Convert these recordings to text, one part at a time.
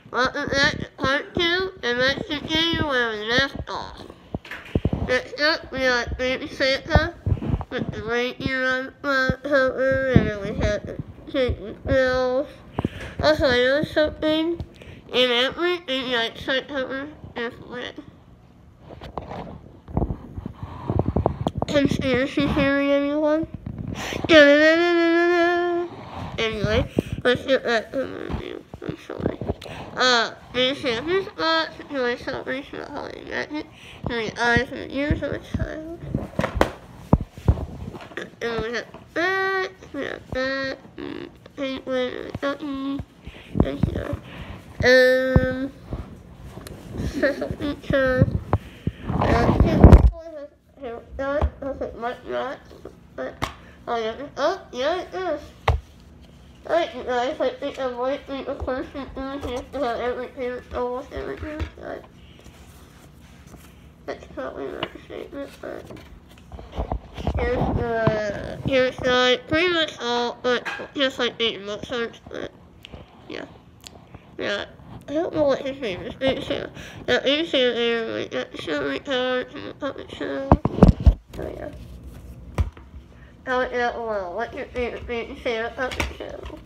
Welcome back to part 2, and let's continue where we left off. Next up, we got Baby Santa with the reindeer on cover, and then we had the Jingle Bells. Also, I noticed something in everything like front cover is red. Conspiracy theory, anyone? Anyway, let's get back to the review. I'm sorry. These Santa's got joy celebration of holiday magic through the eyes and the ears of a child. And we have that, penguin, and a ducky, and here. Special features. Yeah, it is. Alright, you guys, I think I might be the person doing this to have everything, almost everything inside. That's probably not a statement, but here's pretty much all, but just like the emote cards, but yeah. I don't know what his name is. Big Sam. Yeah, Big Sam there, like that celery cards and the puppet show. So yeah. Comment down below. What's your favorite Big Sam puppet show?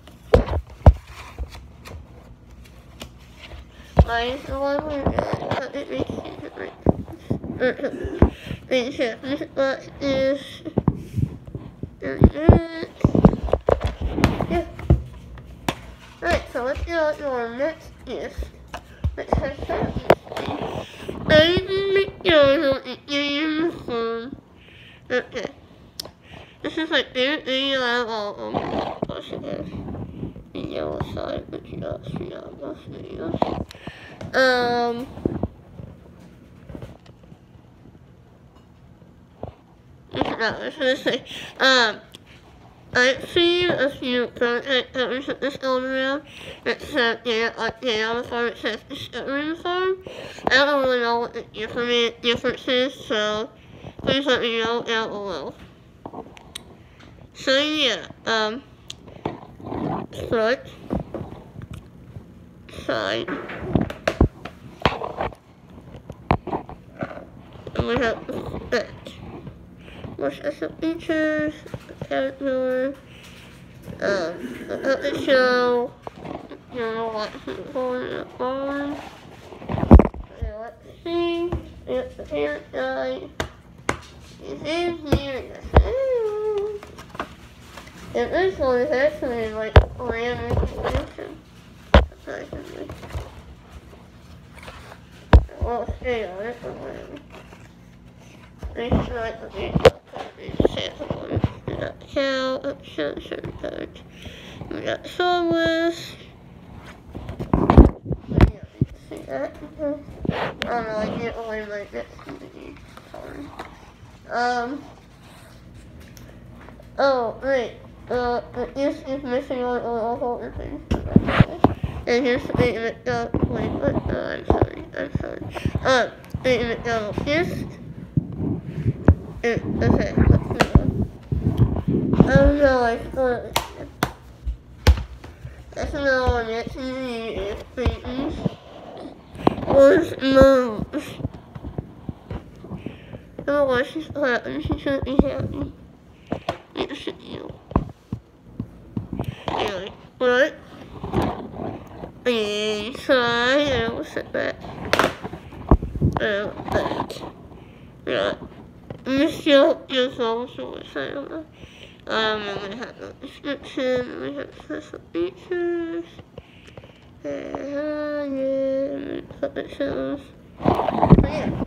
Mine is the one where puppet makes it Big Sam. This box is 30 minutes. Yeah. Alright, so let's get on to our next gift. Let's have that. Baby McDonald is getting the phone. Okay. This is my favorite video out of all of them. Plus it has the yellow side, which you don't see on most videos. I was gonna say, I've seen a few prototype covers of this going around that says, on the farm it says Discovering the Farm. I don't really know what the difference is, so please let me know down below. So yeah, front, side, and we have the back. More special features, character, the puppet show, you know, what people in the farm. Let's see, it's the parent guy. He's in here. And this one is actually like random information. Surprisingly. I won't stay on it, but whatever. It's like the Santa one. We got the cow, certain cards. We got the song list. See that? I don't know, I can't really like that DVD. Sorry. Oh, right. This is missing on all holder things. And here's the Baby McDonald. Wait, what? I'm sorry. Baby McDonald gift. Okay, let's move on. Oh no, I forgot it. That's another one. That's easy. It's babies. Where's moves? Oh, why she's happy? She shouldn't be happy. Yes, she is. Anyway, what? And try, and we'll sit back. And back. Yeah. This show is also a cinema. And we have the description, we have special features. And puppet shows. But yeah.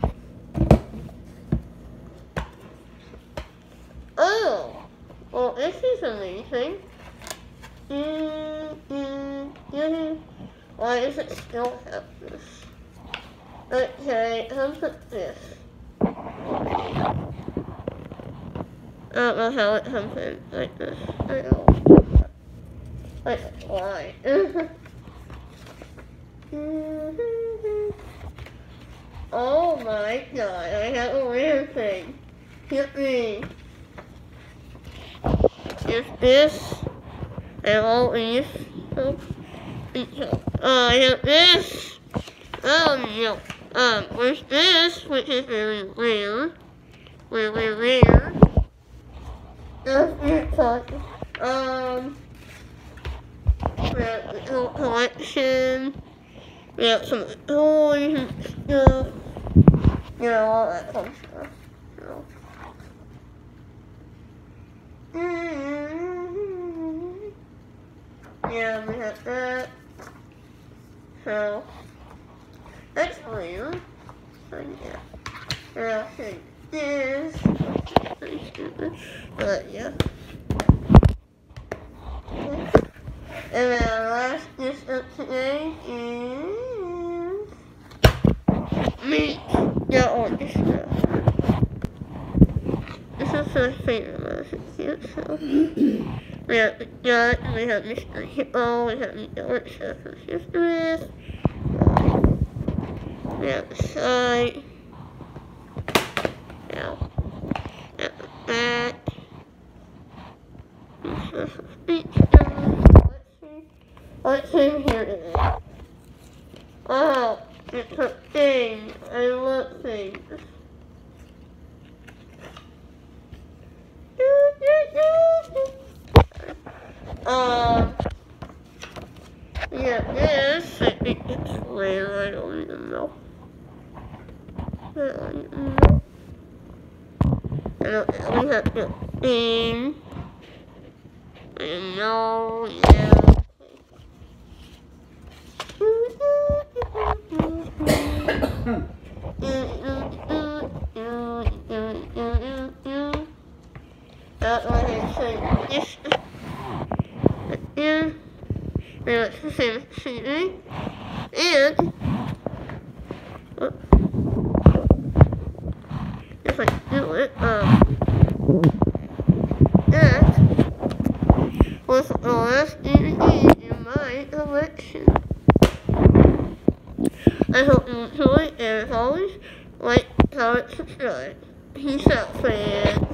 Oh! Well, this is amazing. Why does it still have this? Okay, how put this? I don't know how it comes in like this. I don't know. Like, why? Oh my god, I have a weird thing. Hit me. Is this and all these? have this. No. There's this, which is very rare. Very rare. We have a little collection. We have some toys and stuff. You know, all that fun stuff. You know. Yeah, we have that. So, that's weird. So, yeah. And I'll say this. Pretty stupid. But, yeah. And then our last dish of today is meat. Yeah, all this stuff. This is my favorite when I was a kid, so. We have the Duck, we have Mr. Hippo, we have the Dark Stuff for Sisters. We have the side. Now, that. Let's see here today. Oh, it's a thing. I love things. Yeah, this, I think it's rare, I don't even know. And we have the thing. I know, yeah. That one is this. Yeah. It's the same scenery. And if I do it, that was the last DVD in my collection. I hope you enjoy, and as always, like, comment, subscribe. Peace out, fans.